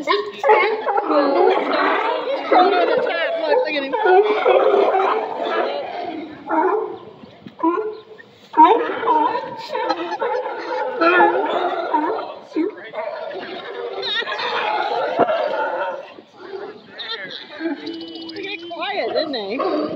He's crawling over the top. Look at him. They get quiet, didn't they?